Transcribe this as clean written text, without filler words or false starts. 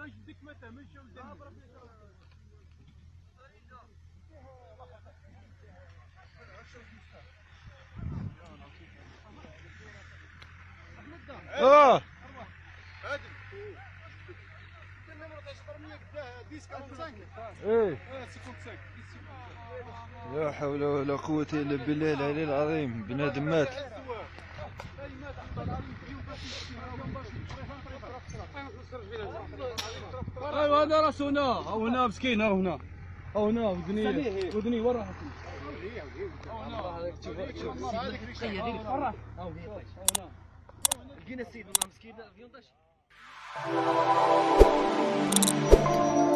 اه ايه لا حول ولا قوة الا بالله العلي العظيم. بنادم مات. ايوا هذا راسه هنا، او هنا مسكين، او هنا او هنا ودنيه ودنيه وين راحت؟ او هنا شوف هذيك تخيل هذيك فرح او هي طيش او هنا لقينا السيد والله مسكين فيهم طيش.